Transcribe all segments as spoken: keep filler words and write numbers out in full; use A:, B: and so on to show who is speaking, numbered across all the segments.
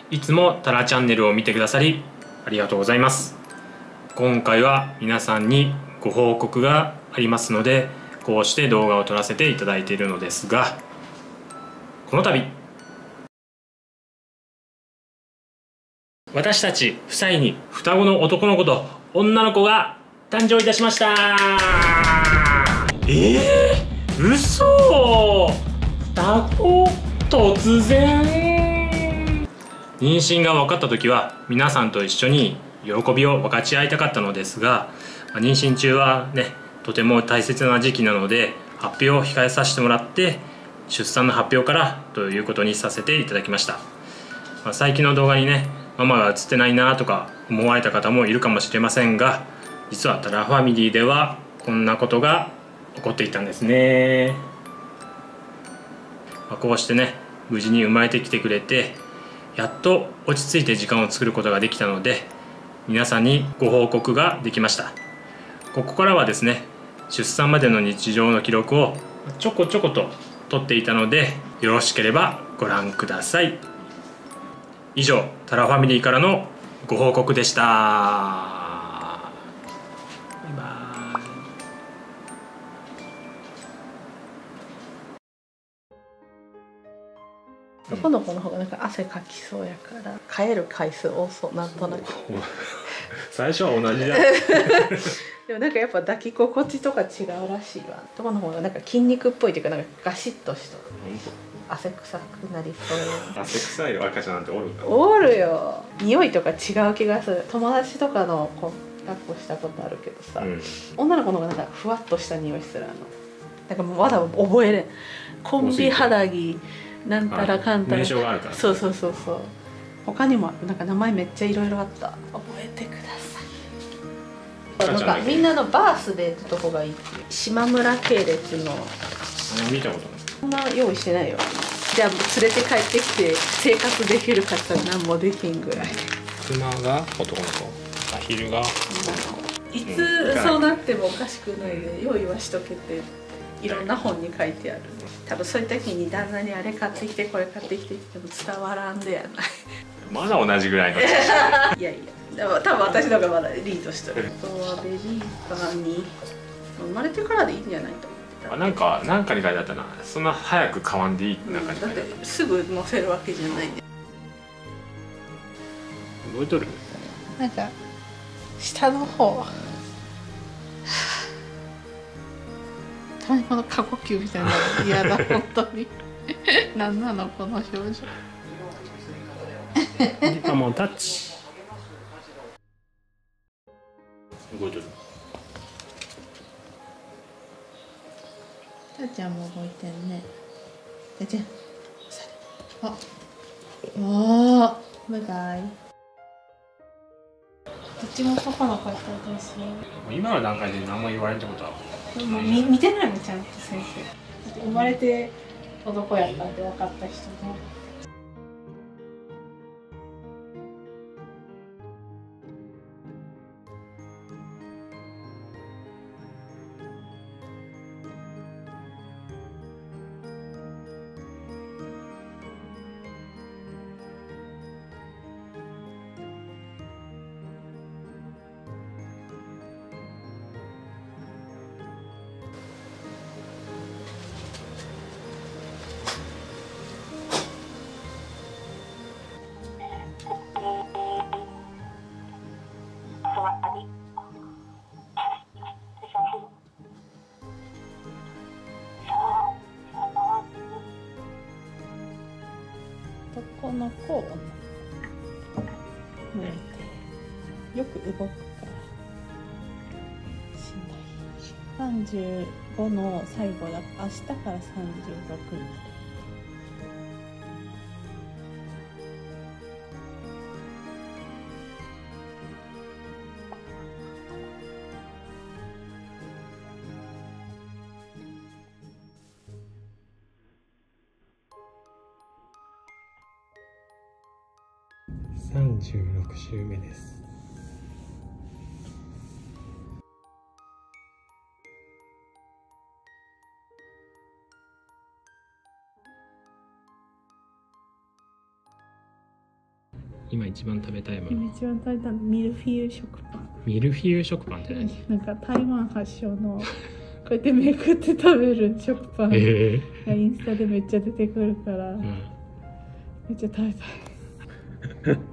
A: いつもタラチャンネルを見てくださりありがとうございます。今回は皆さんにご報告がありますので、こうして動画を撮らせていただいているのですが、この度私たち夫妻に双子の男の子と女の子が誕生いたしました。えー、嘘。双子突然。妊娠が分かった時は皆さんと一緒に喜びを分かち合いたかったのですが、妊娠中はねとても大切な時期なので発表を控えさせてもらって、出産の発表からということにさせていただきました。まあ、最近の動画にねママが映ってないなとか思われた方もいるかもしれませんが、実はタラファミリーではこんなことが起こっていたんですね。まあ、こうしてね無事に生まれてきてくれて、やっと落ち着いて時間を作ることができたので、皆さんにご報告ができました。ここからはですね出産までの日常の記録をちょこちょこと撮っていたので、よろしければご覧ください。以上タラファミリーからのご報告でした。バイバ
B: イ。男の子の方がなんか汗かきそうやから帰る回数多そう、なんとなく。
A: 最初は同じじゃん。
B: でもなんかやっぱ抱き心地とか違うらしいわ。男の方がなんか筋肉っぽいというか、なんかガシッとした汗臭くなりそう。
A: 汗臭い赤ちゃんなんておるんだ。
B: おるよ。匂いとか違う気がする。友達とかの子抱っこしたことあるけどさ、うん、女の子の方がなんかふわっとした匂いする。あのなんかもうまだ覚えれん。コンビ肌着なんたらかんたら。
A: 名称があるから。
B: そうそうそうそう。他にもなんか名前めっちゃいろいろあった。覚えてください。なんかみんなのバースデーってとこがいいっていう。島村系列の。
A: 見たことない。
B: そんな用意してないよ。じゃあ連れて帰ってきて生活できるかったら何もできんぐらい。
A: 妻が男の子、アヒルが
B: いつそうなってもおかしくないで、用意はしとけていろんな本に書いてある。多分そういう時に旦那にあれ買ってきてこれ買ってきてっても伝わらんでやない。
A: まだ同じぐらいの。い
B: やいや、でも多分私の方がまだリードしてる。あとはベビーカーに生まれてからでいいんじゃないと思ってた。
A: あ、なんかなんかに書いてあったな。そんな早く買わんでいいってなんかに書いてあった。
B: だってすぐ乗せるわけじゃないで。
A: 覚えとる？
B: なんか下の方。たまにこの過呼吸みたいなの嫌だ本当に。何なのこの表情。
A: あ、もうタッチ。動いとる。
B: たーちゃんも動いてんね。たーちゃん。あ、わあ、バイバイ。どっちもパパの声だったですよ。
A: 今の段階で何も言われんってことは。
B: もう見見てないもんちゃんと先生。生まれて男やったって分かった人も。男の子を向いてよく動くからしんどい。さんじゅうごの最後だ。明日からさんじゅうろくになる。
A: さんじゅうろく週目です。 今一番食べたいもの。
B: 今一番食べたのミルフィーユ食パン。
A: ミルフィーユ食パンって何？
B: なんか台湾発祥のこうやってめくって食べる食パンがインスタでめっちゃ出てくるから、うん、めっちゃ食べたい。食べたい。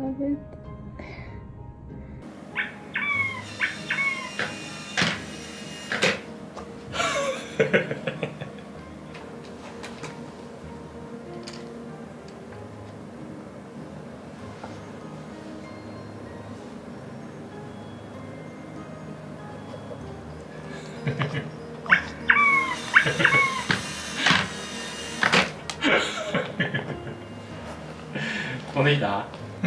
A: 飛んでいた？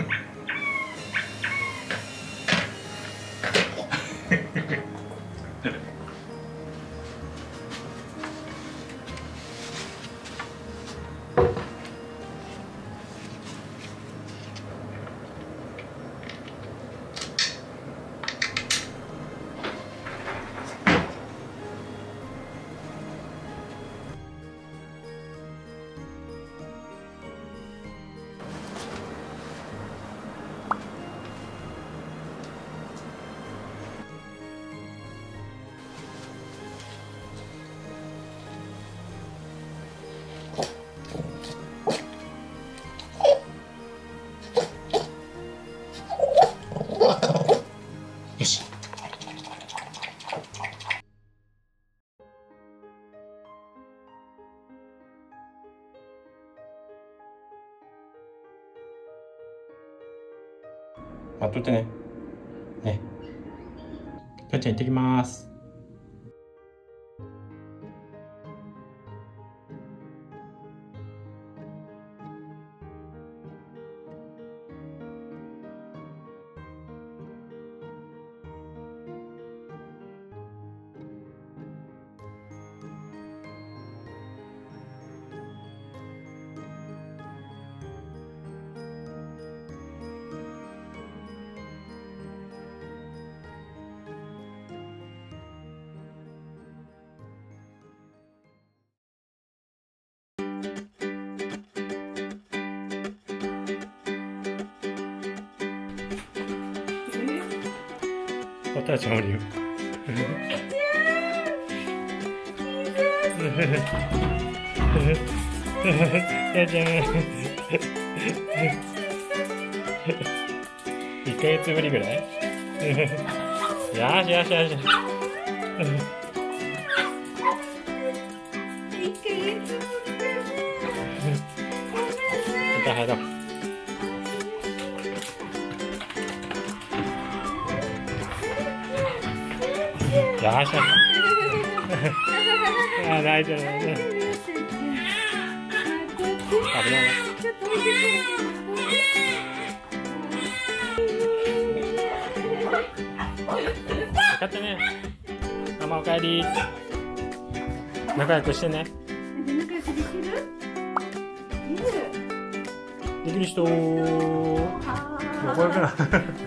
A: よし。待っとってね。ね。きょうちゃん行ってきます。おたちゃんおるよ。たちゃん。一ヶ月ぶりぐらい。よしよしよし。一ヶ月ぶりだね。入ろう。よし。あ、大丈夫大丈夫。危ない。分かったね。ママおかえり。仲良くしてね。
B: 仲良くできる？
A: できる人。仲良くな。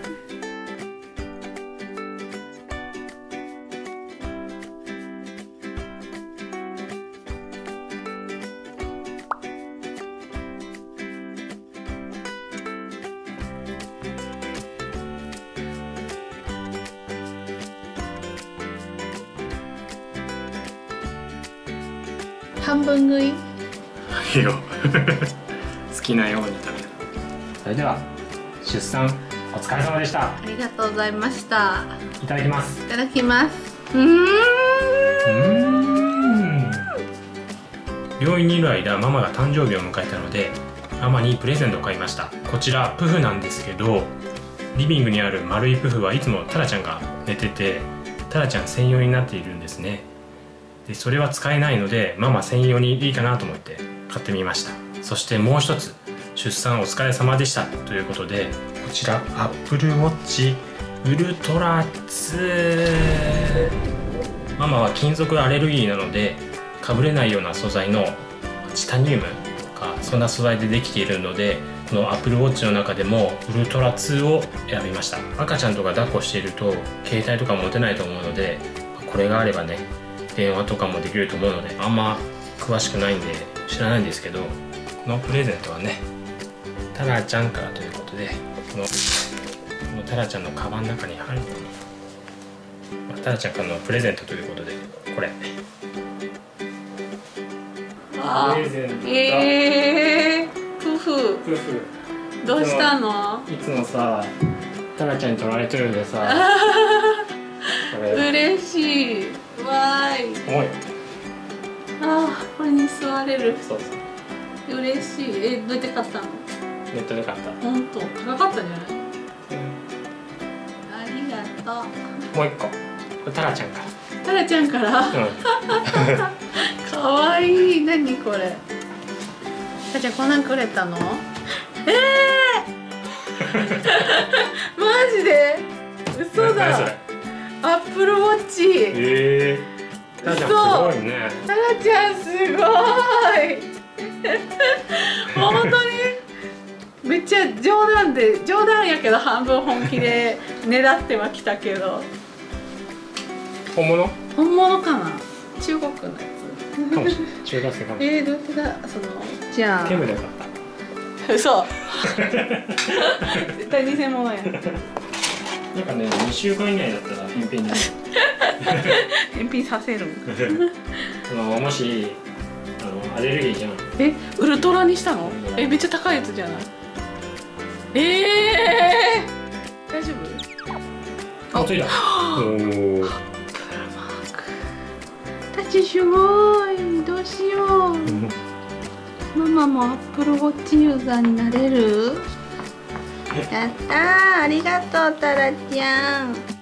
B: 半分食い。
A: いいよ。好きなように食べる。それでは出産お疲れ様でした。
B: ありがとうございました。
A: いただきます。
B: いただきます。うーん。う
A: ーん。病院にいる間、ママが誕生日を迎えたので、ママにプレゼントを買いました。こちらプフなんですけど、リビングにある丸いプフはいつもタラちゃんが寝てて、タラちゃん専用になっているんですね。でそれは使えないので、ママ専用にいいかなと思って買ってみました。そしてもう一つ、出産お疲れ様でしたということで、こちら Apple Watch Ultra ツー。ママは金属アレルギーなので、かぶれないような素材のチタニウムとかそんな素材でできているので、この Apple Watch の中でも Ultra ツーを選びました。赤ちゃんとか抱っこしていると携帯とか持てないと思うので、これがあればね、電話とかもできると思うので、あんま詳しくないんで知らないんですけど、このプレゼントはね、タラちゃんからということででこのこのタラちゃんのカバンの中に入るのに、まあ、タラちゃんからのプレゼントということでこれ
B: あ
A: プレゼント。
B: えー、夫婦
A: 夫婦
B: どうしたの？
A: いつもさタラちゃんに取られてるんでさこれ
B: 嬉しいわーい。
A: 重い。
B: あーこれに座れる。
A: そうそう
B: 嬉しい。えどうやって買ったの？
A: ネットで買った。
B: 本当高かったんじゃない？
A: うん、
B: ありがとう。
A: もう一個これタラちゃんから。
B: タラちゃんから。
A: うん
B: かわいい。何これ？タラちゃんこんなんくれたの？ええー、マジで？嘘だ。
A: 何それ？
B: アップルウォッチ。
A: ええー、タラちゃんすごいね。
B: タラちゃんすごい。本当にめっちゃ冗談で冗談やけど半分本気でねだってはきたけど。
A: 本物？
B: 本物かな？中国のやつ。
A: かもしれない。中学生かもしれない。
B: えー、どうやってだそのじゃあ。
A: テムでよかった。
B: 嘘。絶対偽物や。
A: なんかね、にしゅうかん以内だったら返品になる。
B: 返品させるん。
A: そのもしあのアレルギーじゃん。
B: え、ウルトラにしたの？え、めっちゃ高いやつじゃない？えー、大丈夫？
A: あ、ついた。おお。
B: タチすごい。どうしよう。ママもアップルウォッチユーザーになれる？やったー、ありがとうタラちゃん。